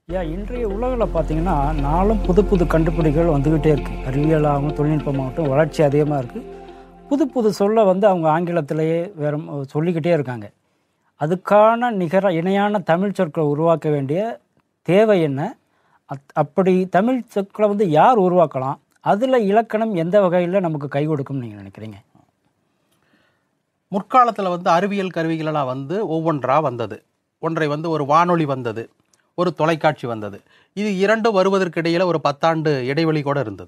இன்றைய உலகில் பார்த்தீங்கன்னா நாளும் புது புது கண்டுபிடிகள் வந்துக்கிட்டே இருக்குது. அறிவியலாகவும் தொழில்நுட்பமாகட்டும் வளர்ச்சி அதிகமாக இருக்குது. புது புது சொல்ல அவங்க ஆங்கிலத்திலேயே வேறு சொல்லிக்கிட்டே இருக்காங்க. அதுக்கான நிகர இணையான தமிழ் சொற்களை உருவாக்க வேண்டிய தேவை என்ன? அப்படி தமிழ் சொற்களை யார் உருவாக்கலாம்? அதில் இலக்கணம் எந்த வகையில் நமக்கு கை கொடுக்கும்னு நீங்கள் நினைக்கிறீங்க? முற்காலத்தில் அறிவியல் கருவிகளெல்லாம் ஒவ்வொன்றா வந்தது. ஒன்றை ஒரு வானொலி வந்தது, ஒரு தொலைக்காட்சி வந்தது. இது இரண்டும் வருவதற்கு இடையில் ஒரு 10 ஆண்டு இடைவெளி கூட இருந்தது.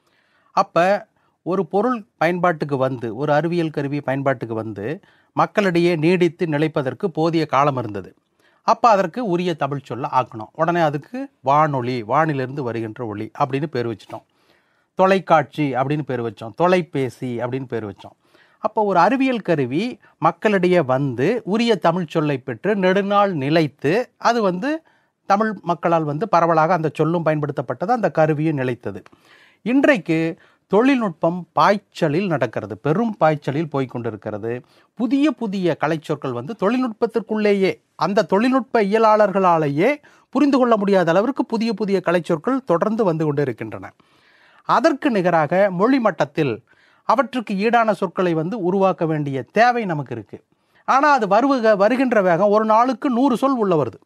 அப்போ ஒரு பொருள் பயன்பாட்டுக்கு ஒரு அறிவியல் கருவி பயன்பாட்டுக்கு மக்களிடையே நீடித்து நிலைப்பதற்கு போதிய காலம் இருந்தது. அப்போ அதற்கு உரிய தமிழ் சொல்ல ஆக்கணும். உடனே அதுக்கு வானொலி, வானிலிருந்து வருகின்ற ஒளி அப்படின்னு பேர் வச்சிட்டோம். தொலைக்காட்சி அப்படின்னு பேர் வச்சோம். தொலைபேசி அப்படின்னு பேர் வச்சோம். அப்போ ஒரு அறிவியல் கருவி மக்களிடையே உரிய தமிழ் சொல்லை பெற்று நெடுநாள் நிலைத்து அது தமிழ் மக்களால் பரவலாக அந்த சொல்லும் பயன்படுத்தப்பட்டது, அந்த கருவியும் நிலைத்தது. இன்றைக்கு தொழில்நுட்பம் பாய்ச்சலில் நடக்கிறது, பெரும் பாய்ச்சலில் போய்கொண்டிருக்கிறது. புதிய புதிய கலைச்சொற்கள் தொழில்நுட்பத்திற்குள்ளேயே அந்த தொழில்நுட்ப இயலாளர்களாலேயே புரிந்து கொள்ள முடியாத அளவிற்கு புதிய புதிய கலைச்சொற்கள் தொடர்ந்து வந்து கொண்டு இருக்கின்றன. அதற்கு நிகராக மொழி மட்டத்தில் அவற்றுக்கு ஈடான சொற்களை உருவாக்க வேண்டிய தேவை நமக்கு இருக்குது. ஆனால் அது வருகின்ற வேகம் ஒரு நாளுக்கு 100 சொல் உள்ள வருது.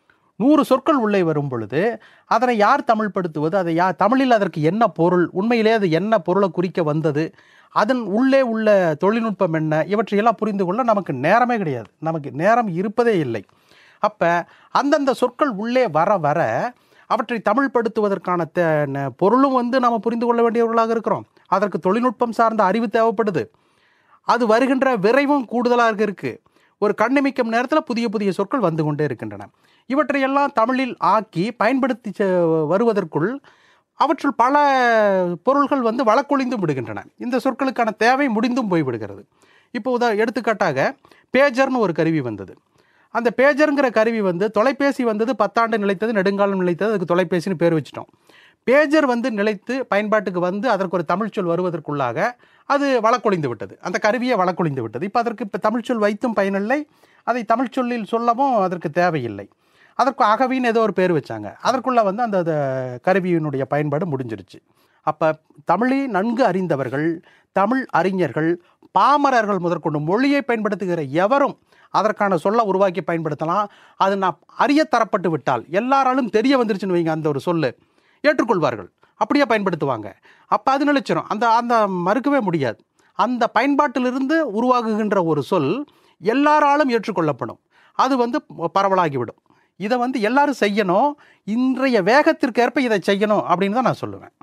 100 சொற்கள் உள்ளே வரும் பொழுது அதனை யார் தமிழ்படுத்துவது? அதை தமிழில் அதற்கு என்ன பொருள்? உண்மையிலே அது என்ன பொருளை குறிக்க வந்தது? அதன் உள்ளே உள்ள தொழில்நுட்பம் என்ன? இவற்றையெல்லாம் புரிந்து கொள்ள நமக்கு நேரமே கிடையாது. நமக்கு நேரம் இருப்பதே இல்லை. அப்போ அந்தந்த சொற்கள் உள்ளே வர வர அவற்றை தமிழ்படுத்துவதற்கான பொருளும் நம்ம புரிந்து கொள்ள வேண்டியவர்களாக இருக்கிறோம். அதற்கு தொழில்நுட்பம் சார்ந்த அறிவு தேவைப்படுது. அது வருகின்ற விரைவும் கூடுதலாக இருக்குது. ஒரு கண்ணிமைக்கும் நேரத்தில் புதிய புதிய சொற்கள் வந்து கொண்டே இருக்கின்றன. இவற்றையெல்லாம் தமிழில் ஆக்கி பயன்படுத்தி வருவதற்குள் அவற்றுள் பல பொருள்கள் வழக்கொழிந்தும் விடுகின்றன. இந்த சொற்களுக்கான தேவை முடிந்தும் போய்விடுகிறது. இப்போ எடுத்துக்காட்டாக பேஜர்னு ஒரு கருவி வந்தது. அந்த பேஜருங்கிற கருவி தொலைபேசி 10 ஆண்டு நிலைத்தது, நெடுங்காலம் நிலைத்தது. அதுக்கு தொலைபேசின்னு பேர் வச்சிட்டோம். பேஜர் நிலைத்து பயன்பாட்டுக்கு அதற்கு ஒரு தமிழ்ச்சொல் வருவதற்குள்ளாக அது வழக்கொழிந்து விட்டது. அந்த கருவியை வழக்கொழிந்து விட்டது. இப்போ தமிழ்ச்சொல் வைத்தும் பயனில்லை, அதை தமிழ்ச்சொல்லில் சொல்லவும் அதற்கு தேவையில்லை. அதற்கு அகவின்னு ஏதோ ஒரு பேர் வச்சாங்க. அதற்குள்ளே அந்த கருவியினுடைய பயன்பாடு முடிஞ்சிருச்சு. அப்போ தமிழை நன்கு அறிந்தவர்கள், தமிழ் அறிஞர்கள், பாமரர்கள் முதற்கொண்டு மொழியை பயன்படுத்துகிற எவரும் அதற்கான சொல்ல உருவாக்கி பயன்படுத்தலாம். அது நான் அறிய தரப்பட்டு விட்டால், எல்லாராலும் தெரிய வந்துருச்சுன்னு வைங்க, அந்த ஒரு சொல்லு ஏற்றுக்கொள்வார்கள், அப்படியே பயன்படுத்துவாங்க. அப்போ அது நிலைச்சிடும். அந்த மறுக்கவே முடியாது. அந்த பயன்பாட்டிலிருந்து உருவாகுகின்ற ஒரு சொல் எல்லாராலும் ஏற்றுக்கொள்ளப்படும். அது பரவலாகிவிடும். இதை எல்லாரும் செய்யணும். இன்றைய வேகத்திற்கு ஏற்ப இதை செய்யணும் அப்படின்னு தான் நான் சொல்லுவேன்.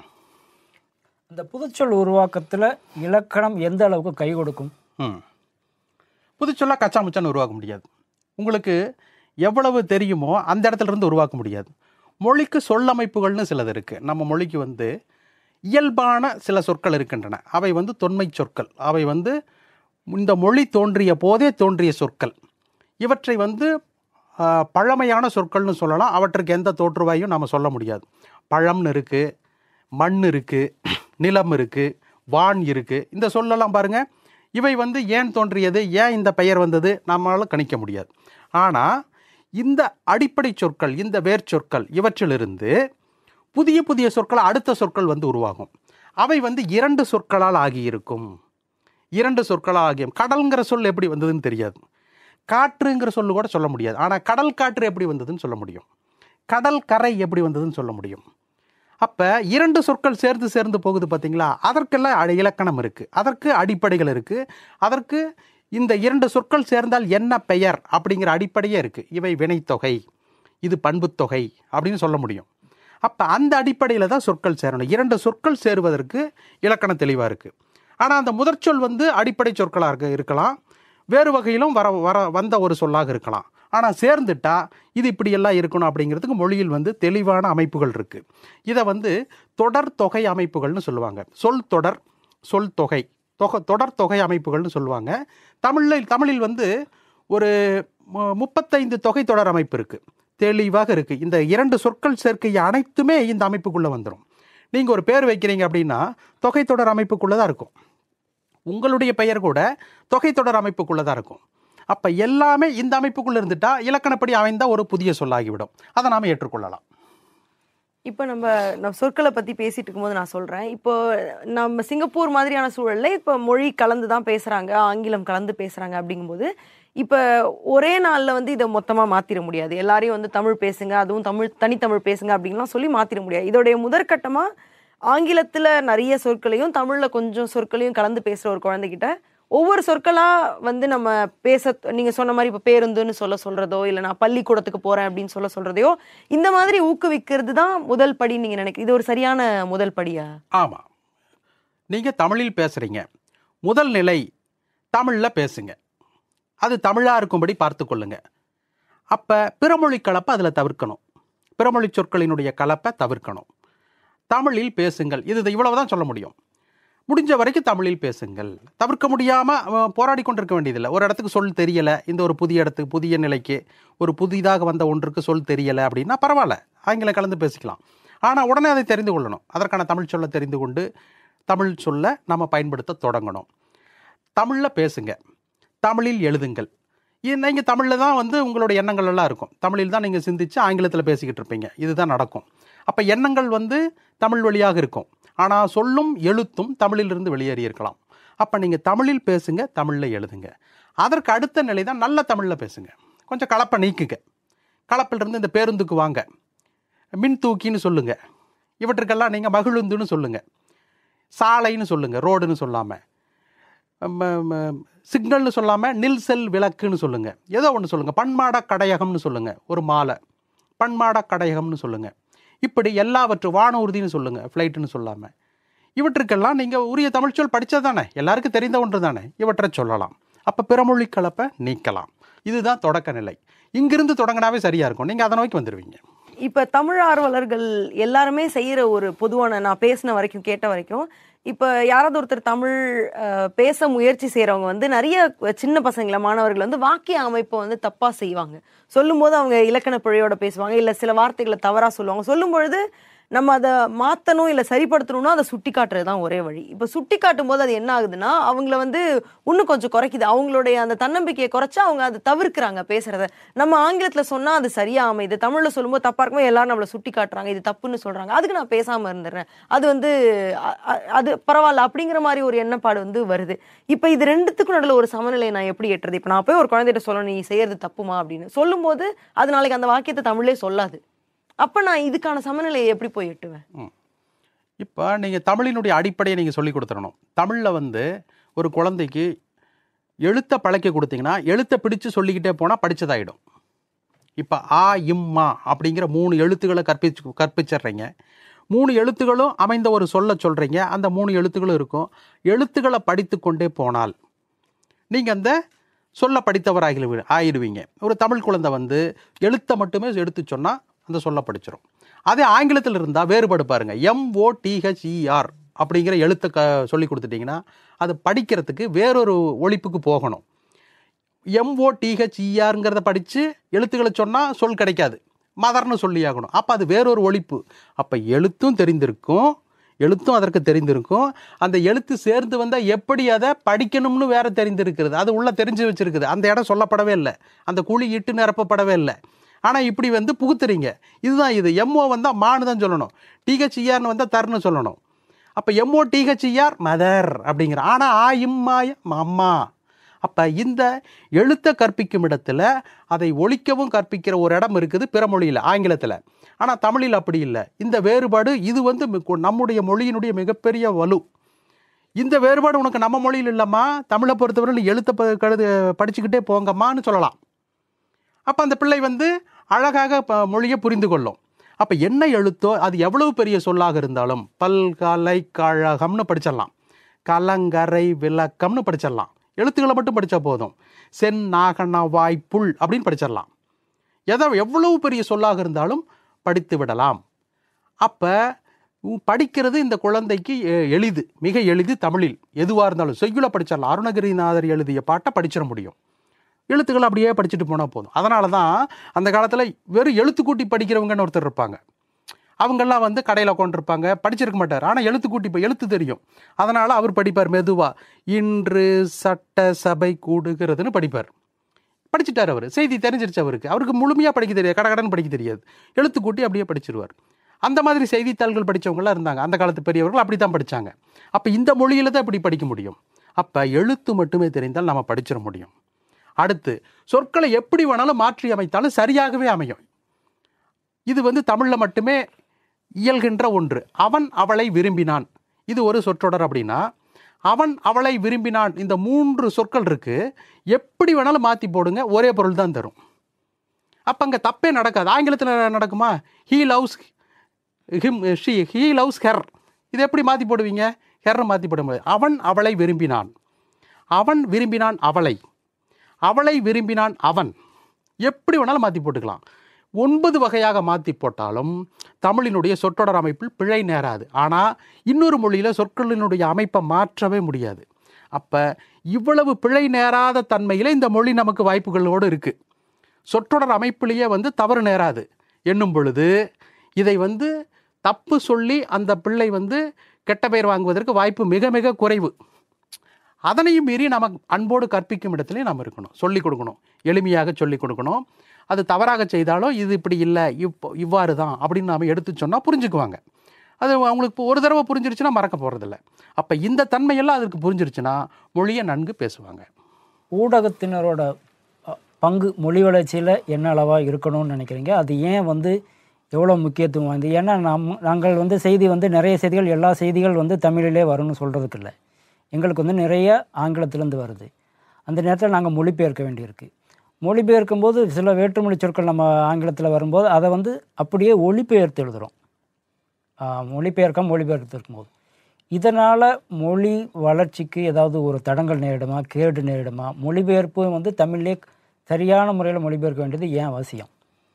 இந்த புதுச்சொல் உருவாக்கத்தில் இலக்கணம் எந்த அளவுக்கு கை கொடுக்கும்? புதுச்சொல்லாக கச்சாமுச்சான்னு உருவாக்க முடியாது. உங்களுக்கு எவ்வளவு தெரியுமோ அந்த இடத்துல இருந்து உருவாக்க முடியாது. மொழிக்கு சொல்லமைப்புகள்னு சிலது இருக்குது. நம்ம மொழிக்கு இயல்பான சில சொற்கள் இருக்கின்றன. அவை தொன்மை சொற்கள். அவை இந்த மொழி தோன்றிய போதே தோன்றிய சொற்கள். இவற்றை பழமையான சொற்கள்னு சொல்லலாம். அவற்றுக்கு எந்த தோற்றுவாயும் நாம் சொல்ல முடியாது. பழம்னு இருக்குது, மண் இருக்குது, நிலம் இருக்குது, வான் இருக்குது. இந்த சொல்லலாம் பாருங்கள். இவை ஏன் தோன்றியது, ஏன் இந்த பெயர் வந்தது நம்மளால் கணிக்க முடியாது. ஆனால் இந்த அடிப்படை சொற்கள், இந்த வேர்ச்சொற்கள், இவற்றிலிருந்து புதிய புதிய சொற்கள், அடுத்த சொற்கள் உருவாகும். அவை 2 சொற்களால் ஆகியிருக்கும். 2 சொற்களால் ஆகியும். கடல்ங்கிற சொல் எப்படி வந்ததுன்னு தெரியாது. காற்றுங்கிற சொல்லு கூட சொல்ல முடியாது. ஆனால் கடல் காற்று எப்படி வந்ததுன்னு சொல்ல முடியும். கடல் கரை எப்படி வந்ததுன்னு சொல்ல முடியும். அப்போ 2 சொற்கள் சேர்ந்து போகுது பார்த்தீங்களா? அதற்கெல்லாம் இலக்கணம் இருக்குது, அதற்கு அடிப்படைகள் இருக்குது, அதற்கு இந்த 2 சொற்கள் சேர்ந்தால் என்ன பெயர் அப்படிங்கிற அடிப்படையே இருக்குது. இவை வினைத்தொகை, இது பண்புத்தொகை அப்படின்னு சொல்ல முடியும். அப்போ அந்த அடிப்படையில் தான் சொற்கள் சேரணும். 2 சொற்கள் சேருவதற்கு இலக்கணம் தெளிவாக இருக்குது. ஆனால் அந்த முதற்சொல் அடிப்படை சொற்களாக இருக்கலாம், வேறு வகையிலும் வந்த ஒரு சொல்லாக இருக்கலாம். ஆனால் சேர்ந்துட்டா இது இப்படியெல்லாம் இருக்கணும் அப்படிங்கிறதுக்கு மொழியில் தெளிவான அமைப்புகள் இருக்குது. இதை தொடர் தொகை அமைப்புகள்னு சொல்லுவாங்க. சொல் தொடர், சொல் தொகை, தொடர் தொகை அமைப்புகள்னு சொல்லுவாங்க. தமிழில் ஒரு 35 தொகை தொடர் அமைப்பு இருக்குது, தெளிவாக இருக்குது. இந்த 2 சொற்கள் சேர்க்கை அனைத்துமே இந்த அமைப்புக்குள்ளே வந்துடும். நீங்கள் ஒரு பேர் வைக்கிறீங்க அப்படின்னா தொகை தொடர் அமைப்புக்குள்ளே தான் இருக்கும். உங்களுடைய பெயர் கூட தொகை தொடர் அமைப்புக்குள்ளே தான் இருக்கும். அப்போ எல்லாமே இந்த அமைப்புக்குள்ளே இருந்துட்டால் இலக்கணப்படி அமைந்த ஒரு புதிய சொல்லாகிவிடும். அதை நாம் ஏற்றுக்கொள்ளலாம். இப்போ நம்ம சொற்களை பற்றி பேசிட்டு இருக்கும்போது நான் சொல்கிறேன், இப்போ நம்ம சிங்கப்பூர் மாதிரியான சூழலில் இப்போ மொழி கலந்து தான் பேசுகிறாங்க, ஆங்கிலம் கலந்து பேசுகிறாங்க. அப்படிங்கும்போது இப்போ ஒரே நாளில் வந்து இதை மொத்தமாக மாற்றிட முடியாது. எல்லாரையும் வந்து தமிழ் பேசுங்க, அதுவும் தனித்தமிழ் பேசுங்க அப்படின்லாம் சொல்லி மாற்றிட முடியாது. இதோடைய முதற்கட்டமாக ஆங்கிலத்தில் நிறைய சொற்களையும் தமிழில் கொஞ்சம் சொற்களையும் கலந்து பேசுகிற ஒரு குழந்தைகிட்ட ஒவ்வொரு சொற்களாக வந்து நம்ம பேச, நீங்கள் சொன்ன மாதிரி இப்போ பேருந்துன்னு சொல்கிறதோ, இல்லை நான் பள்ளிக்கூடத்துக்கு போகிறேன் அப்படின்னு சொல்கிறதையோ, இந்த மாதிரி ஊக்குவிக்கிறது தான் முதல் படி நீங்கள் நினைக்கிறீங்க. இது ஒரு சரியான முதல் படியா? ஆமாம், நீங்கள் தமிழில் பேசுகிறீங்க, முதல் நிலை தமிழில் பேசுங்க, அது தமிழாக இருக்கும்படி பார்த்து கொள்ளுங்க. அப்போ பிறமொழி கலப்பை அதில் தவிர்க்கணும், பிறமொழி சொற்களினுடைய கலப்பை தவிர்க்கணும். தமிழில் பேசுங்கள், இது இவ்வளவு தான் சொல்ல முடியும். முடிஞ்ச வரைக்கும் தமிழில் பேசுங்கள். தவிர்க்க முடியாமல் போராடி கொண்டிருக்க வேண்டியதில்லை. ஒரு இடத்துக்கு சொல் தெரியலை, இந்த ஒரு புதிய இடத்துக்கு புதிய நிலைக்கு ஒரு புதிதாக வந்த ஒன்றுக்கு சொல் தெரியலை அப்படின்னா பரவாயில்ல, ஆங்கிலம் கலந்து பேசிக்கலாம். ஆனால் உடனே அதை தெரிந்து கொள்ளணும். அதற்கான தமிழ் சொல்லை தெரிந்து கொண்டு தமிழ் சொல்லை நம்ம பயன்படுத்த தொடங்கணும். தமிழில் பேசுங்க, தமிழில் எழுதுங்கள். நீங்கள் தமிழில் தான் வந்து உங்களோட எண்ணங்கள் எல்லாம் இருக்கும். தமிழில் தான் நீங்கள் சிந்திச்சு ஆங்கிலத்தில் பேசிக்கிட்டு இருப்பீங்க. இதுதான் நடக்கும். அப்போ எண்ணங்கள் வந்து தமிழ் வழியாக இருக்கும், ஆனால் சொல்லும் எழுத்தும் தமிழிலிருந்து வெளியேறி இருக்கலாம். அப்போ நீங்கள் தமிழில் பேசுங்க, தமிழில் எழுதுங்க. அதற்கு அடுத்த நிலை தான் நல்ல தமிழில் பேசுங்க. கொஞ்சம் கலப்பை நீக்குங்க. கலப்பிலிருந்து இந்த பேருந்துக்கு வாங்க, மின் தூக்கின்னு சொல்லுங்கள். இவற்றுக்கெல்லாம் நீங்கள் மகிழுந்துன்னு சொல்லுங்கள், சாலைன்னு சொல்லுங்கள், ரோடுன்னு சொல்லாமல், சிக்னல்னு சொல்லாமல் நில் செல் விளக்குன்னு சொல்லுங்கள். ஏதோ ஒன்று சொல்லுங்கள். பன்மாட கடையகம்னு சொல்லுங்கள், ஒரு மாலை பன்மாட கடையகம்னு சொல்லுங்கள். இப்படி எல்லாவற்றும் வானூர்தின்னு சொல்லுங்கள், ஃப்ளைட்டுன்னு சொல்லாமல். இவற்றுக்கெல்லாம் நீங்கள் உரிய தமிழ் சொல் படித்தது தானே, எல்லாருக்கும் தெரிந்த ஒன்று தானே, இவற்றை சொல்லலாம். அப்போ பிறமொழி கலப்பை நீக்கலாம். இதுதான் தொடக்க நிலை. இங்கிருந்து தொடங்கினாவே சரியாக இருக்கும், நீங்கள் அதை நோக்கி வந்துடுவீங்க. இப்போ தமிழ் ஆர்வலர்கள் எல்லாருமே செய்கிற ஒரு பொதுவான, நான் பேசின வரைக்கும் கேட்ட வரைக்கும், இப்போ யாராவது ஒருத்தர் தமிழ் பேச முயற்சி செய்கிறவங்க வந்து நிறைய சின்ன பசங்களை, மாணவர்கள் வந்து வாக்கிய அமைப்பை வந்து தப்பாக செய்வாங்க. சொல்லும்போது அவங்க இலக்கண பிழையோட பேசுவாங்க, இல்லை சில வார்த்தைகளை தவறாக சொல்லுவாங்க. சொல்லும் பொழுது நம்ம அதை மாற்றணும் இல்லை சரிப்படுத்தணும்னா அதை சுட்டி காட்டுறது தான் ஒரே வழி. இப்போ சுட்டி காட்டும் போது அது என்ன ஆகுதுன்னா அவங்கள வந்து இன்னும் கொஞ்சம் குறைக்குது. அவங்களுடைய அந்த தன்னம்பிக்கையை குறைச்சா அவங்க அதை தவிர்க்கிறாங்க பேசுறத. நம்ம ஆங்கிலத்தில் சொன்னால் அது சரியா அமைது, தமிழில் சொல்லும்போது தப்பாக இருக்கும்போது எல்லாரும் நம்மளை சுட்டி காட்டுறாங்க, இது தப்புன்னு சொல்கிறாங்க, அதுக்கு நான் பேசாமல் இருந்துடுறேன், அது வந்து அது பரவாயில்ல அப்படிங்கிற மாதிரி ஒரு எண்ணப்பாடு வந்து வருது. இப்போ இது ரெண்டுத்துக்கும் நடுவில் ஒரு சமநிலையை நான் எப்படி எட்டுறது? இப்போ நான் போய் ஒரு குழந்தைகிட்ட சொல்லணும், நீ செய்யறது தப்புமா அப்படின்னு சொல்லும்போது அது நாளைக்கு அந்த வாக்கியத்தை தமிழே சொல்லாது. அப்போ நான் இதுக்கான சமநிலையை எப்படி போய் எட்டுவேன்? இப்போ நீங்கள் தமிழினுடைய அடிப்படையை நீங்கள் சொல்லி கொடுத்துடணும். தமிழில் வந்து ஒரு குழந்தைக்கு எழுத்தை பழக்க கொடுத்தீங்கன்னா எழுத்தை பிடிச்சு சொல்லிக்கிட்டே போனால் படித்ததாயிடும். இப்போ ஆ இம்மா அப்படிங்கிற 3 எழுத்துக்களை கற்பிச்சிடுறீங்க. 3 எழுத்துக்களும் அமைந்த ஒரு சொல்ல சொல்கிறீங்க, அந்த 3 எழுத்துக்களும் இருக்கும். எழுத்துக்களை படித்து கொண்டே போனால் நீங்கள் அந்த சொல்ல படித்தவர் ஆகிடுவீங்க. ஒரு தமிழ் குழந்தை வந்து எழுத்தை மட்டுமே எடுத்து சொன்னால் அந்த சொல்ல படிச்சிடும். அதே ஆங்கிலத்தில் இருந்தால் வேறுபாடு பாருங்கள். MOTHER அப்படிங்கிற எழுத்தை சொல்லி கொடுத்துட்டிங்கன்னா அது படிக்கிறதுக்கு வேறொரு ஒலிப்புக்கு போகணும். MOTHERங்கிறத படித்து எழுத்துக்களை சொன்னால் சொல் கிடைக்காது, மதர்னு சொல்லி ஆகணும். அப்போ அது வேறொரு ஒலிப்பு. அப்போ எழுத்தும் தெரிந்திருக்கும், எழுத்தும் அதற்கு தெரிந்திருக்கும். அந்த எழுத்து சேர்ந்து வந்தால் எப்படி அதை படிக்கணும்னு வேற தெரிந்திருக்கிறது, அது உள்ள தெரிஞ்சு வச்சிருக்குது. அந்த இடம் சொல்லப்படவே இல்லை, அந்த குழி இட்டு நிரப்பப்படவே இல்லை. ஆனால் இப்படி வந்து புகுத்துறீங்க. இதுதான் இது. MO வந்தால் மான்னு தான் சொல்லணும், THERன்னு வந்தால் தர்ன்னு சொல்லணும். அப்போ MOTHER மதர் அப்படிங்கிற. ஆனால் ஆ இம்மாய அம்மா. அப்போ இந்த எழுத்தை கற்பிக்கும் இடத்துல அதை ஒழிக்கவும் கற்பிக்கிற ஒரு இடம் இருக்குது பிறமொழியில், ஆங்கிலத்தில். ஆனால் தமிழில் அப்படி இல்லை. இந்த வேறுபாடு இது வந்து நம்முடைய மொழியினுடைய மிகப்பெரிய வலு. இந்த வேறுபாடு உனக்கு நம்ம மொழியில் இல்லைம்மா, தமிழை பொறுத்தவரையில் எழுத்தை படிச்சுக்கிட்டே போங்கம்மான்னு சொல்லலாம். அப்போ அந்த பிள்ளை வந்து அழகாக மொழியை புரிந்து கொள்ளும். அப்போ என்ன எழுத்தோ அது எவ்வளவு பெரிய சொல்லாக இருந்தாலும் பல்கலைக்கழகம்னு படிச்சிடலாம், கலங்கரை விளக்கம்னு படிச்சிடலாம். எழுத்துக்களை மட்டும் படித்தா போதும். செந்நாகன வாய்ப்புள் அப்படின்னு படிச்சிடலாம். எவ்வளவு பெரிய சொல்லாக இருந்தாலும் படித்து விடலாம். அப்போ படிக்கிறது இந்த குழந்தைக்கு எளிது, மிக எளிது. தமிழில் எதுவாக இருந்தாலும் செய்யுளை படிச்சிடலாம். அருணகிரிநாதர் எழுதிய பாட்டை படிச்சிட முடியும். எழுத்துக்களை அப்படியே படிச்சுட்டு போனால் போதும். அதனால தான் அந்த காலத்தில் வெறும் எழுத்து கூட்டி படிக்கிறவங்கன்னு ஒருத்தர் இருப்பாங்க. அவங்கெல்லாம் வந்து கடையில் உட்காந்துருப்பாங்க, படிச்சிருக்க மாட்டார். ஆனால் எழுத்து தெரியும். அதனால் அவர் படிப்பார் மெதுவாக. இன்று சட்டசபை கூடுகிறதுன்னு படிப்பார். படிச்சுட்டார் அவர், செய்தி தெரிஞ்சிருச்சு அவருக்கு. அவருக்கு முழுமையாக படிக்க தெரியாது, கடகடன்னு படிக்க தெரியாது. எழுத்து கூட்டி அப்படியே படிச்சிருவார். அந்த மாதிரி செய்தித்தாள்கள் படித்தவங்களாம் இருந்தாங்க. அந்த காலத்து பெரியவர்கள் அப்படி தான் படித்தாங்க. அப்போ இந்த மொழியில் தான் இப்படி படிக்க முடியும். அப்போ எழுத்து மட்டுமே தெரிந்தால் நம்ம படிச்சிட முடியும். அடுத்து சொற்களை எப்படி வேணாலும் மாற்றி அமைத்தாலும் சரியாகவே அமையும். இது வந்து தமிழில் மட்டுமே இயல்கின்ற ஒன்று. அவன் அவளை விரும்பினான், இது ஒரு சொற்றொடர். அப்படின்னா அவன் அவளை விரும்பினான், இந்த 3 சொற்கள் இருக்கு, எப்படி வேணாலும் மாற்றி போடுங்க, ஒரே பொருள் தான் தரும். அப்போ அங்கே தப்பே நடக்காது. ஆங்கிலத்தில் நடக்குமா? He loves him, he loves her, இது எப்படி மாற்றி போடுவீங்க? ஹெர் மாற்றி போட முடியாது. அவன் அவளை விரும்பினான், அவன் விரும்பினான் அவளை, அவளை விரும்பினான் அவன், எப்படி வேணாலும் மாற்றி போட்டுக்கலாம். 9 வகையாக மாற்றி போட்டாலும் தமிழினுடைய சொற்றொடர் அமைப்பில் பிழை நேராது. ஆனால் இன்னொரு மொழியில் சொற்களினுடைய அமைப்பை மாற்றவே முடியாது. அப்போ இவ்வளவு பிழை நேராத தன்மையில் இந்த மொழி நமக்கு வாய்ப்புகளோடு இருக்குது. சொற்றொடர் அமைப்பிலேயே வந்து தவறு நேராது என்னும் பொழுது இதை வந்து தப்பு சொல்லி அந்த பிள்ளை வந்து கெட்ட பெயர் வாங்குவதற்கு வாய்ப்பு மிக மிக குறைவு. அதனையும் மீறி நமக்கு அன்போடு கற்பிக்கும் இடத்துலையும் நாம் இருக்கணும், சொல்லிக் கொடுக்கணும், எளிமையாக சொல்லிக் கொடுக்கணும். அது தவறாக செய்தாலும் இது இப்படி இல்லை, இவ்வாறு தான் அப்படின்னு நாம் எடுத்து சொன்னால் புரிஞ்சுக்குவாங்க. அது அவங்களுக்கு ஒரு தடவை புரிஞ்சிருச்சுன்னா மறக்க போகிறதில்ல. அப்போ இந்த தன்மையெல்லாம் அதற்கு புரிஞ்சிருச்சுன்னா மொழியை நன்கு பேசுவாங்க. ஊடகத்தினரோட பங்கு மொழி வளர்ச்சியில் என்ன அளவாக இருக்கணும்னு நினைக்கிறீங்க? அது ஏன் வந்து எவ்வளோ முக்கியத்துவம் வாய்ந்தது? ஏன்னா நாங்கள் வந்து செய்தி வந்து நிறைய செய்திகள், எல்லா செய்திகள் வந்து தமிழிலே வரும்னு சொல்கிறதுக்கு இல்லை. எங்களுக்கு வந்து நிறைய ஆங்கிலத்திலேருந்து வருது. அந்த நேரத்தில் நாங்கள் மொழிபெயர்க்க வேண்டியிருக்கு. மொழிபெயர்க்கும்போது சில வேற்றுமொழி சொற்கள் நம்ம ஆங்கிலத்தில் வரும்போது அதை வந்து அப்படியே ஒளிபெயர்த்து எழுதுகிறோம். மொழிபெயர்த்து இருக்கும்போது இதனால் மொழி வளர்ச்சிக்கு ஏதாவது ஒரு தடங்கள் நேரிடுமா, கேடு நேரிடுமா? மொழிபெயர்ப்பு வந்து தமிழ்லே சரியான முறையில் மொழிபெயர்க்க வேண்டியது ஏன் அவசியம்?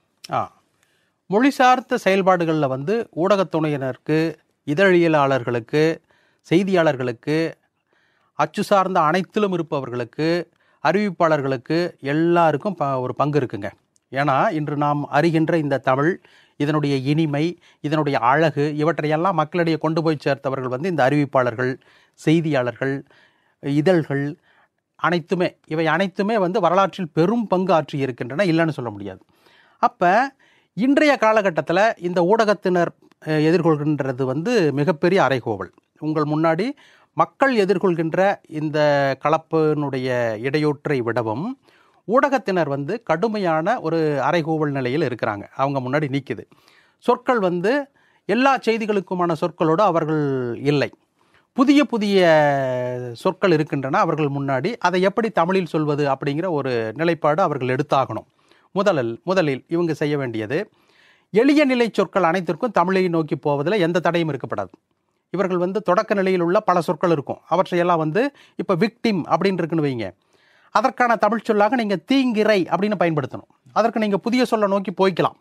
மொழி சார்ந்த செயல்பாடுகளில் வந்து ஊடகத்துறையினருக்கு, இதழியலாளர்களுக்கு, செய்தியாளர்களுக்கு, அச்சு சார்ந்த அனைத்திலும் இருப்பவர்களுக்கு, அறிவிப்பாளர்களுக்கு எல்லாருக்கும் ஒரு பங்கு இருக்குங்க. ஏன்னா இன்று நாம் அறிகின்ற இந்த தமிழ், இதனுடைய இனிமை, இதனுடைய அழகு, இவற்றையெல்லாம் மக்களிடையே கொண்டு போய் சேர்த்தவர்கள் வந்து இந்த அறிவிப்பாளர்கள், செய்தியாளர்கள், இதழ்கள் அனைத்துமே. இவை அனைத்துமே வந்து வரலாற்றில் பெரும் பங்கு ஆற்றி இருக்கின்றன, இல்லைன்னு சொல்ல முடியாது. அப்போ இன்றைய காலகட்டத்தில் இந்த ஊடகத்தினர் எதிர்கொள்கின்றது வந்து மிகப்பெரிய அறைகோவல். உங்கள் முன்னாடி மக்கள் எதிர்கொள்கின்ற இந்த கலப்பினுடைய இடையூற்றை விடவும் ஊடகத்தினர் வந்து கடுமையான ஒரு அறைகூவல் நிலையில் இருக்கிறாங்க. அவங்க முன்னாடி நிற்குது. சொற்கள் வந்து எல்லா செய்திகளுக்குமான சொற்களோடு அவர்கள் இல்லை. புதிய புதிய சொற்கள் இருக்கின்றன அவர்கள் முன்னாடி. அதை எப்படி தமிழில் சொல்வது அப்படிங்கிற ஒரு நிலைப்பாடு அவர்கள் எடுத்தாகணும். முதலில் இவங்க செய்ய வேண்டியது, எளிய நிலை சொற்கள் அனைத்திற்கும் தமிழை நோக்கி போவதில் எந்த தடையும் இருக்கப்படாது. இவர்கள் வந்து தொடக்க நிலையில் உள்ள பல சொற்கள் இருக்கும், அவற்றையெல்லாம் வந்து இப்போ விக்டிம் அப்படின்னு இருக்குன்னு வைங்க, அதற்கான தமிழ் சொல்லாக நீங்கள் தீங்கிரை அப்படின்னு பயன்படுத்தணும். அதற்கு நீங்கள் புதிய சொல்லை நோக்கி போய்க்கலாம்.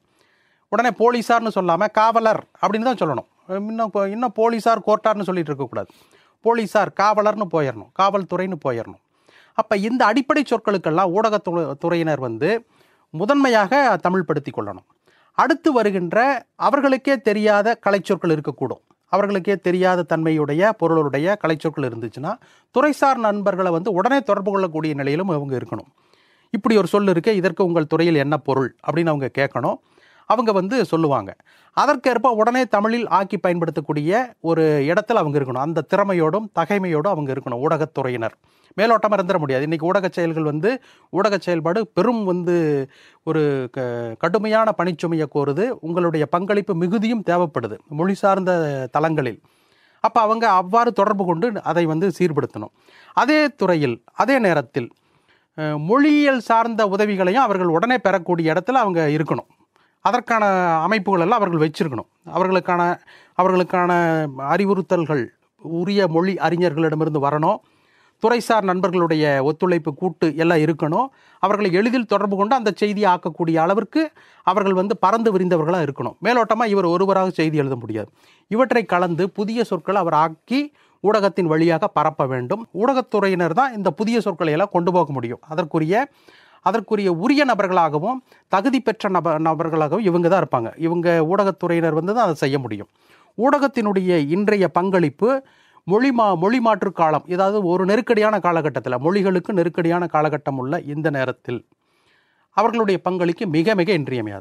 உடனே போலீஸார்னு சொல்லாமல் காவலர் அப்படின்னு தான் சொல்லணும். இன்னும் போலீஸார் கோர்ட்டார்னு சொல்லிட்டு இருக்கக்கூடாது. போலீஸார் காவலர்னு போயிடணும், காவல்துறைன்னு போயிடணும். அப்போ இந்த அடிப்படை சொற்களுக்கெல்லாம் ஊடகத்துறையினர் வந்து முதன்மையாக தமிழ் படுத்தி கொள்ளணும். அடுத்து வருகின்ற அவர்களுக்கே தெரியாத கலைச்சொற்கள் இருக்கக்கூடும். அவர்களுக்கே தெரியாத தன்மையுடைய பொருளுடைய கலைச்சொற்கள் இருந்துச்சுன்னா துறைசார் நண்பர்களை வந்து உடனே தொடர்பு கொள்ளக்கூடிய நிலையிலும் அவங்க இருக்கணும். இப்படி ஒரு சொல் இருக்கு, இதற்கு உங்கள் துறையில் என்ன பொருள் அப்படின்னு அவங்க கேட்கணும். அவங்க வந்து சொல்லுவாங்க. அதற்கேற்ப உடனே தமிழில் ஆக்கி பயன்படுத்தக்கூடிய ஒரு இடத்துல அவங்க இருக்கணும். அந்த திறமையோடும் தகைமையோடும் அவங்க இருக்கணும் ஊடகத்துறையினர். மேலோட்டமாக இருந்துட முடியாது. இன்றைக்கி ஊடக செயல்கள் வந்து ஊடக செயல்பாடு பெரும் வந்து ஒரு கடுமையான பணிச்சுமையை கோருது. உங்களுடைய பங்களிப்பு மிகுதியும் தேவைப்படுது மொழி சார்ந்த தளங்களில். அப்போ அவங்க அவ்வாறு தொடர்பு கொண்டு அதை வந்து சீர்படுத்தணும். அதே துறையில் அதே நேரத்தில் மொழியியல் சார்ந்த உதவிகளையும் அவர்கள் உடனே பெறக்கூடிய இடத்துல அவங்க இருக்கணும். அதற்கான அமைப்புகள் எல்லாம் அவர்கள் வச்சிருக்கணும். அவர்களுக்கான அறிவுறுத்தல்கள் உரிய மொழி அறிஞர்களிடமிருந்து வரணும். துறைசார் நண்பர்களுடைய ஒத்துழைப்பு கூட்டு எல்லாம் இருக்கணும். அவர்களை எளிதில் தொடர்பு கொண்டு அந்த செய்தியை ஆக்கக்கூடிய அளவிற்கு அவர்கள் வந்து பறந்து விரிந்தவர்களாக இருக்கணும். மேலோட்டமாக இவர் ஒருவராக செய்தி எழுத முடியாது. இவற்றை கலந்து புதிய சொற்களை அவர் ஆக்கி ஊடகத்தின் வழியாக பரப்ப வேண்டும். ஊடகத்துறையினர் தான் இந்த புதிய சொற்களை எல்லாம் கொண்டு போக முடியும். அதற்குரிய உரிய நபர்களாகவும் தகுதி பெற்ற நபர்களாகவும் இவங்க தான் இருப்பாங்க. இவங்க ஊடகத்துறையினர் வந்து தான் அதை செய்ய முடியும். ஊடகத்தினுடைய இன்றைய பங்களிப்பு மொழி மாற்று காலம், ஏதாவது ஒரு நெருக்கடியான காலகட்டத்தில், மொழிகளுக்கு நெருக்கடியான காலகட்டம் உள்ள இந்த நேரத்தில் அவர்களுடைய பங்களிப்பு மிக மிக இன்றியமையாதது.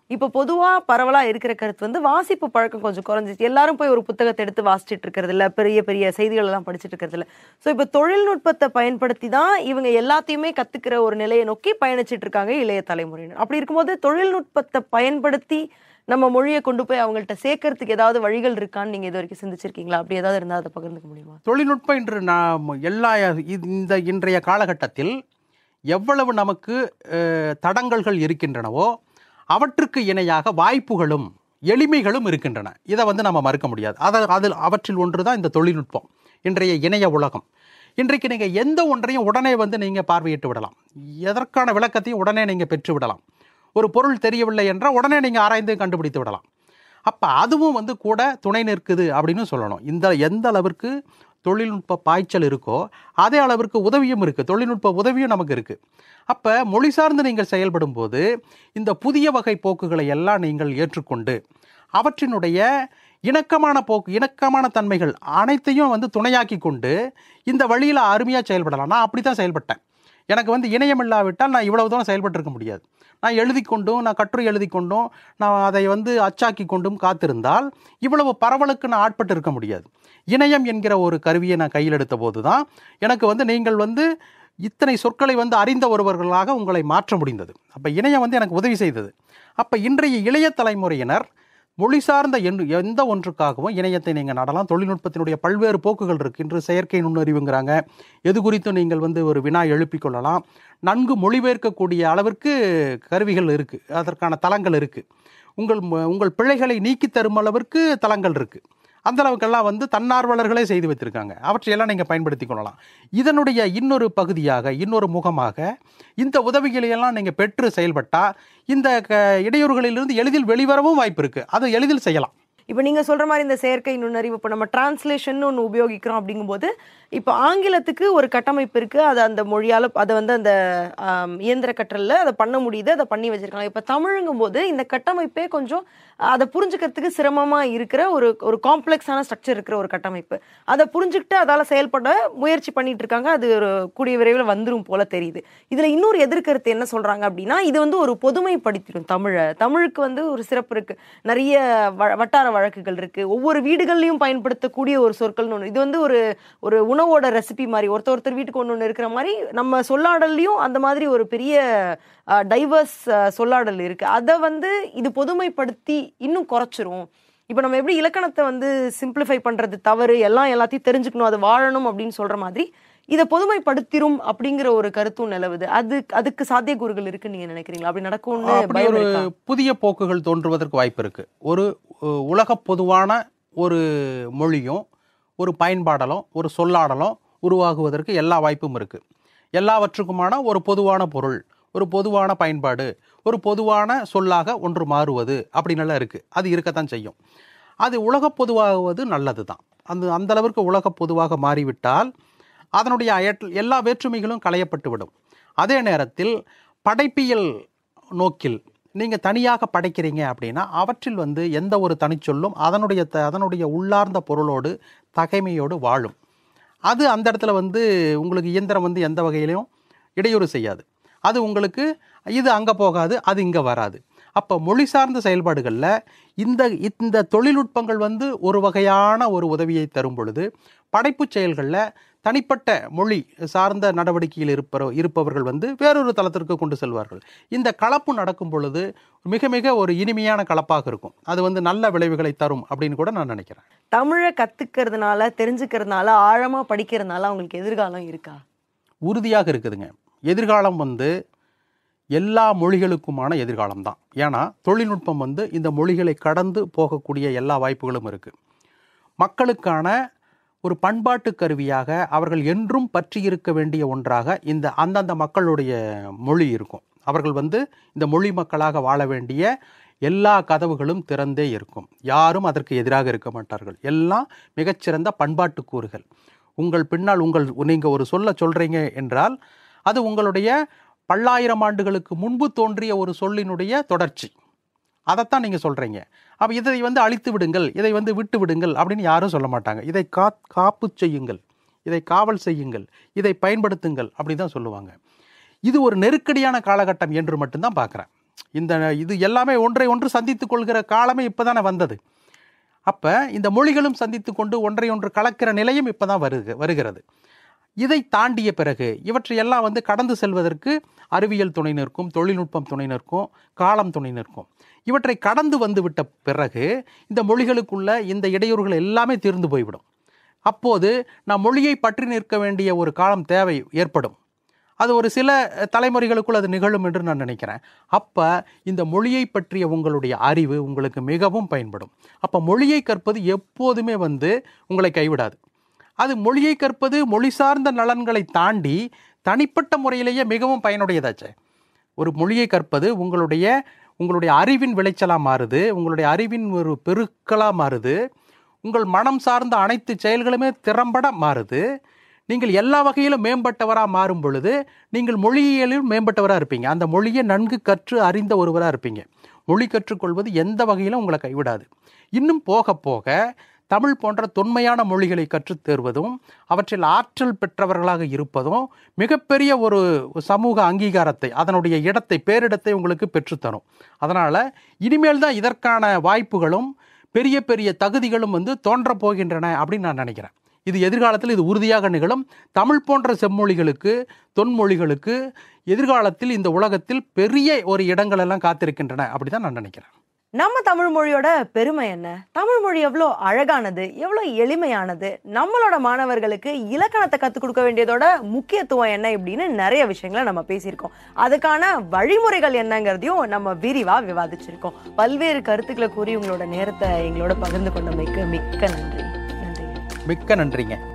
இப்போ பொதுவா பரவலா இருக்கிற கருத்து வந்து வாசிப்பு பழக்கம் கொஞ்சம் குறைஞ்சிச்சு. எல்லாரும் போய் ஒரு புத்தகத்த எடுத்து வாசிச்சுட்டு இருக்கிறது இல்ல. பெரிய பெரிய செய்திகள் எல்லாம் படிச்சுட்டு இருக்கிறது இல்ல. ஸோ இப்போ தொழில்நுட்பத்த பயன்படுத்தி தான் இவங்க எல்லாத்தையுமே கத்துக்கிற ஒரு நிலையை நோக்கி பயணிச்சுட்டு இருக்காங்க இளைய தலைமுறையினர். அப்படி இருக்கும்போது தொழில்நுட்பத்த பயன்படுத்தி நம்ம மொழியை கொண்டு போய் அவங்கள்ட்ட சேர்க்கறதுக்கு ஏதாவது வழிகள் இருக்கான்னு நீங்க இது வரைக்கும் சிந்திச்சிருக்கீங்களா? அப்படி ஏதாவது இருந்தா அதை பகிர்ந்துக்க முடியுமா? தொழில்நுட்பம் இன்று நாம் இந்த இன்றைய காலகட்டத்தில் எவ்வளவு நமக்கு தடங்கல்கள் இருக்கின்றனவோ அவற்றுக்கு இணையாக வாய்ப்புகளும் எளிமைகளும் இருக்கின்றன. இதை வந்து நம்ம மறுக்க முடியாது. அவற்றில் ஒன்று தான் இந்த தொழில்நுட்பம், இன்றைய இணைய உலகம். இன்றைக்கு நீங்கள் எந்த ஒன்றையும் உடனே வந்து நீங்கள் பார்வையிட்டு விடலாம். எதற்கான விளக்கத்தையும் உடனே நீங்கள் பெற்று விடலாம். ஒரு பொருள் தெரியவில்லை என்றால் உடனே நீங்கள் ஆராய்ந்து கண்டுபிடித்து விடலாம். அப்போ அதுவும் வந்து கூட துணை நிற்குது அப்படின்னு சொல்லணும். எந்த அளவிற்கு தொழில்நுட்ப பாய்ச்சல் இருக்கோ அதே அளவிற்கு உதவியும் இருக்குது, தொழில்நுட்ப உதவியும் நமக்கு இருக்குது. அப்போ மொழி சார்ந்து நீங்கள் செயல்படும் போது இந்த புதிய வகை போக்குகளை எல்லாம் நீங்கள் ஏற்றுக்கொண்டு அவற்றினுடைய இணக்கமான தன்மைகள் அனைத்தையும் வந்து துணையாக்கி கொண்டு இந்த வழியில் அருமையாக செயல்படலாம். நான் அப்படி தான் செயல்பட்டேன். எனக்கு வந்து இணையம் இல்லாவிட்டால் நான் இவ்வளவு தூரம் செயல்பட்டிருக்க முடியாது. நான் எழுதி கொண்டும், நான் கட்டுரை எழுதி கொண்டும், நான் அதை வந்து அச்சாக்கி கொண்டும் காத்திருந்தால் இவ்வளவு பரவலுக்கு நான் ஆட்பட்டு இருக்க முடியாது. இணையம் என்கிற ஒரு கருவியை நான் கையில் எடுத்த போது தான் எனக்கு வந்து நீங்கள் வந்து இத்தனை சொற்களை வந்து அறிந்த ஒருவர்களாக உங்களை மாற்ற முடிந்தது. அப்போ இணையம் வந்து எனக்கு உதவி செய்தது. அப்போ இன்றைய இளைய தலைமுறையினர் மொழி சார்ந்த எந்த ஒன்றுக்காகவும் இணையத்தை நீங்கள் நடலாம். தொழில்நுட்பத்தினுடைய பல்வேறு போக்குகள் இருக்குது. இன்று செயற்கை நுண்ணறிவுங்கிறாங்க. எது குறித்தும் நீங்கள் வந்து ஒரு வினா எழுப்பிக் கொள்ளலாம். நன்கு மொழிபெயர்க்கக்கூடிய அளவிற்கு கருவிகள் இருக்குது, அதற்கான தளங்கள் இருக்குது. உங்கள் பிழைகளை நீக்கி தரும் அளவிற்கு தளங்கள் இருக்குது. அந்த அளவுக்கெல்லாம் வந்து தன்னார்வலர்களே செய்து வைத்திருக்காங்க. அவற்றையெல்லாம் நீங்கள் பயன்படுத்தி கொள்ளலாம். இதனுடைய இன்னொரு பகுதியாக, இன்னொரு முகமாக இந்த உதவிகளையெல்லாம் நீங்கள் பெற்று செயல்பட்டால் இந்த இடையூறுகளிலிருந்து எளிதில் வெளிவரவும் வாய்ப்பு இருக்குது. அதை எளிதில் செய்யலாம். இப்போ நீங்க சொல்ற மாதிரி இந்த செயற்கை நுண்ணறிவு, இப்போ நம்ம டிரான்ஸ்லேஷன் ஒன்று உபயோகிக்கிறோம் அப்படிங்கும்போது இப்போ ஆங்கிலத்துக்கு ஒரு கட்டமைப்பு இருக்கு. அது அந்த மொழியால் அதை வந்து அந்த இயந்திர கற்றலில் அதை பண்ண முடியுது, அதை பண்ணி வச்சிருக்காங்க. இப்போ தமிழுங்கும் போது இந்த கட்டமைப்பே கொஞ்சம் அதை புரிஞ்சுக்கிறதுக்கு சிரமமா இருக்கிற ஒரு காம்ப்ளெக்ஸான ஸ்ட்ரக்சர் இருக்கிற ஒரு கட்டமைப்பு. அதை புரிஞ்சுக்கிட்டு அதால் செயல்பட முயற்சி பண்ணிட்டு இருக்காங்க. அது ஒரு கூடிய விரைவில் வந்துடும் போல தெரியுது. இதுல இன்னொரு எதிர்கருத்து என்ன சொல்றாங்க அப்படின்னா, இது வந்து ஒரு பொதுமைப்படுத்திடும் தமிழுக்கு வந்து ஒரு சிறப்பு இருக்கு. நிறைய வட்டார வழக்குகள் இருக்கு. ஒவ்வொரு வீடுகள்லையும் பயன்படுத்தக்கூடிய ஒரு சொற்கள்னு ஒன்று. இது வந்து ஒரு உணவோட ரெசிபி மாதிரி ஒருத்தர் வீட்டுக்கு ஒன்று இருக்கிற மாதிரி நம்ம சொல்லாடல்லையும் அந்த மாதிரி ஒரு பெரிய டைவர்ஸ் சொல்லாடல் இருக்கு. அதை வந்து இது பொதுமைப்படுத்தி இன்னும் குறைச்சிரும். இப்போ நம்ம எப்படி இலக்கணத்தை வந்து சிம்பிளிஃபை பண்றது தவறு, எல்லாத்தையும் தெரிஞ்சுக்கணும், அது வாழணும் அப்படின்னு சொல்ற மாதிரி இதை பொதுமைப்படுத்திரும் அப்படிங்கிற ஒரு கருத்தும் நிலவுது. அதுக்கு சாத்தியக்கூறுகள் இருக்குன்னு நீங்க நினைக்கிறீங்களா? அப்படி நடக்கும்னு ஒரு புதிய போக்குகள் தோன்றுவதற்கு வாய்ப்பு இருக்கு. ஒரு உலக பொதுவான ஒரு மொழியும் ஒரு பயன்பாடலும் ஒரு சொல்லாடலும் உருவாகுவதற்கு எல்லா வாய்ப்பும் இருக்கு. எல்லாவற்றுக்குமான ஒரு பொதுவான பொருள், ஒரு பொதுவான பயன்பாடு, ஒரு பொதுவான சொல்லாக ஒன்று மாறுவது அப்படின்னெல்லாம் இருக்கு. அது இருக்கத்தான் செய்யும். அது உலக பொதுவாகுவது நல்லது தான். அந்த அளவிற்கு உலக பொதுவாக மாறிவிட்டால் அதனுடைய எல்லா வேற்றுமைகளும் களையப்பட்டு விடும். அதே நேரத்தில் படைப்பியல் நோக்கில் நீங்கள் தனியாக படைக்கிறீங்க அப்படின்னா அவற்றில் வந்து எந்த ஒரு தனிச்சொல்லும் அதனுடைய உள்ளார்ந்த பொருளோடு தகைமையோடு வாழும். அது அந்த இடத்துல வந்து உங்களுக்கு இயந்திரம் வந்து எந்த வகையிலையும் இடையூறு செய்யாது. அது உங்களுக்கு இது அங்கே போகாது, அது இங்கே வராது. அப்போ மொழி சார்ந்த செயல்பாடுகளில் இந்த தொழில்நுட்பங்கள் வந்து ஒரு வகையான ஒரு உதவியை தரும் பொழுது படைப்பு செயல்களில் தனிப்பட்ட மொழி சார்ந்த நடவடிக்கையில் இருப்பவர்கள் வந்து வேறொரு தளத்திற்கு கொண்டு செல்வார்கள். இந்த கலப்பு நடக்கும் பொழுது மிக மிக ஒரு இனிமையான கலப்பாக இருக்கும். அது வந்து நல்ல விளைவுகளை தரும் அப்படின்னு கூட நான் நினைக்கிறேன். தமிழை கற்றுக்கிறதுனால, தெரிஞ்சுக்கிறதுனால, ஆழமாக படிக்கிறதுனால அவங்களுக்கு எதிர்காலம் இருக்கா? உறுதியாக இருக்குதுங்க. எதிர்காலம் வந்து எல்லா மொழிகளுக்குமான எதிர்காலம் தான். ஏன்னா தொழில்நுட்பம் வந்து இந்த மொழிகளை கடந்து போகக்கூடிய எல்லா வாய்ப்புகளும் இருக்குது. மக்களுக்கான ஒரு பண்பாட்டு கருவியாக அவர்கள் என்றும் பற்றி இருக்க வேண்டிய ஒன்றாக அந்தந்த மக்களுடைய மொழி இருக்கும். அவர்கள் வந்து இந்த மொழி மக்களாக வாழ வேண்டிய எல்லா கதவுகளும் திறந்தே இருக்கும். யாரும் அதற்கு எதிராக இருக்க மாட்டார்கள். எல்லாம் மிகச்சிறந்த பண்பாட்டு கூறுகள். உங்கள் பின்னால் நீங்கள் ஒரு சொல்கிறீங்க என்றால் அது உங்களுடைய பல்லாயிரம் ஆண்டுகளுக்கு முன்பு தோன்றிய ஒரு சொல்லினுடைய தொடர்ச்சி. அதைத்தான் நீங்கள் சொல்கிறீங்க. அப்போ இதை வந்து அழித்து விடுங்கள், இதை வந்து விட்டு விடுங்கள் அப்படின்னு யாரும் சொல்ல மாட்டாங்க. இதை காப்பு செய்யுங்கள், இதை காவல் செய்யுங்கள், இதை பயன்படுத்துங்கள் அப்படி தான் சொல்லுவாங்க. இது ஒரு நெருக்கடியான காலகட்டம் என்று மட்டும்தான் பார்க்குறேன். இது எல்லாமே ஒன்றை ஒன்று சந்தித்து கொள்கிற காலமே இப்போ தானே வந்தது. அப்போ இந்த மொழிகளும் சந்தித்து கொண்டு ஒன்றை ஒன்று கலக்கிற நிலையும் இப்போ தான் வருகிறது. இதை தாண்டிய பிறகு இவற்றையெல்லாம் கடந்து செல்வதற்கு அறிவியல் துணை நிற்கும், தொழில்நுட்பம் துணை நிற்கும், காலம் துணை நிற்கும். இவற்றை கடந்து வந்துவிட்ட பிறகு இந்த மொழிகளுக்குள்ள இந்த இடையூறுகள் எல்லாமே தீர்ந்து போய்விடும். அப்போது நாம் மொழியை பற்றி நிற்க வேண்டிய ஒரு காலம் தேவை ஏற்படும். அது ஒரு சில தலைமுறைகளுக்குள் அது நிகழும் என்று நான் நினைக்கிறேன். அப்போ இந்த மொழியை பற்றிய உங்களுடைய அறிவு உங்களுக்கு மிகவும் பயன்படும். அப்போ மொழியை கற்பது எப்போதுமே உங்களை கைவிடாது. அது மொழியை கற்பது மொழி சார்ந்த நலன்களை தாண்டி தனிப்பட்ட முறையிலேயே மிகவும் பயனுடையதாச்சே. ஒரு மொழியை கற்பது உங்களுடைய அறிவின் விளைச்சலாக மாறுது, உங்களுடைய அறிவின் ஒரு பெருக்கலாக மாறுது, உங்கள் மனம் சார்ந்த அனைத்து செயல்களுமே திறம்பட மாறுது. நீங்கள் எல்லா வகையிலும் மேம்பட்டவராக மாறும் பொழுது நீங்கள் மொழியியலிலும் மேம்பட்டவராக இருப்பீங்க. அந்த மொழியை நன்கு கற்று அறிந்த ஒருவராக இருப்பீங்க. மொழி கற்றுக்கொள்வது எந்த வகையிலும் உங்களை கைவிடாது. இன்னும் போக போக தமிழ் போன்ற தொன்மையான மொழிகளை கற்றுத் தேர்வதும் அவற்றில் ஆற்றல் பெற்றவர்களாக இருப்பதும் மிகப்பெரிய ஒரு சமூக அங்கீகாரத்தை, அதனுடைய இடத்தை, பேரிடத்தை உங்களுக்கு பெற்றுத்தரும். அதனால் இனிமேல் தான் இதற்கான வாய்ப்புகளும் பெரிய பெரிய தகுதிகளும் தோன்றப் போகின்றன அப்படின்னு நான் நினைக்கிறேன். இது எதிர்காலத்தில் இது உறுதியாக நிகழும். தமிழ் போன்ற செம்மொழிகளுக்கு, தொன்மொழிகளுக்கு எதிர்காலத்தில் இந்த உலகத்தில் பெரிய ஒரு இடங்கள் எல்லாம் காத்திருக்கின்றன அப்படி தான் நான் நினைக்கிறேன். நம்ம தமிழ் மொழியோட பெருமை என்ன? தமிழ் மொழி எவ்வளோ அழகானது, எவ்வளோ எளிமையானது, நம்மளோட மாணவர்களுக்கு இலக்கணத்தை கற்றுக் கொடுக்க வேண்டியதோட முக்கியத்துவம் என்ன இப்படின்னு நிறைய விஷயங்களை நம்ம பேசியிருக்கோம். அதுக்கான வழிமுறைகள் என்னங்கிறதையும் நம்ம விரிவாக விவாதிச்சிருக்கோம். பல்வேறு கருத்துக்களை கூறி உங்களோட நேரத்தை எங்களோட பகிர்ந்து கொண்டமைக்கு மிக்க நன்றி. மிக்க நன்றிங்க.